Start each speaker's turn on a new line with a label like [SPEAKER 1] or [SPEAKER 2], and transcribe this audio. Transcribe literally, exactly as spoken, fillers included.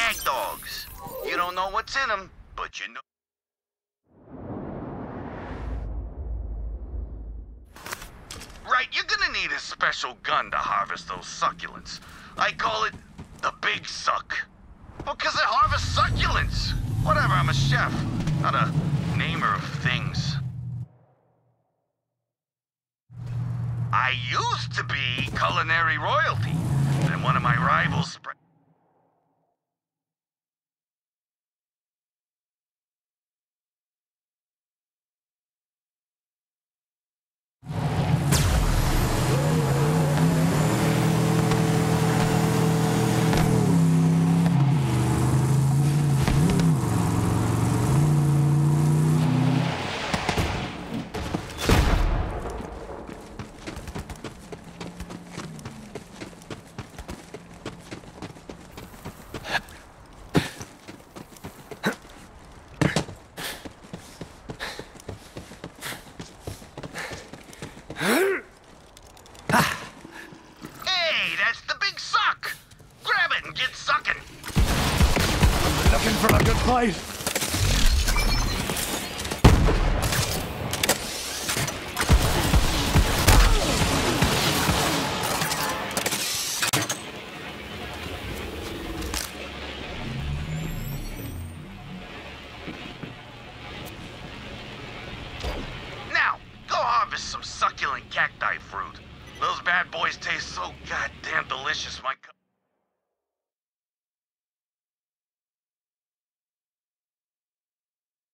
[SPEAKER 1] Skag dogs. You don't know what's in them, but you know. Right, you're gonna need a special gun to harvest those succulents. I call it the Big Suck. Well, 'cause it harvests succulents. Whatever, I'm a chef, not a namer of things. I used to be culinary royalty. Then one of my rivals spread. Hey, that's the Big Suck! Grab it and get sucking!
[SPEAKER 2] Looking for a good fight.
[SPEAKER 1] Now, go harvest some succulent cacti fruit. Those bad boys taste so goddamn delicious, my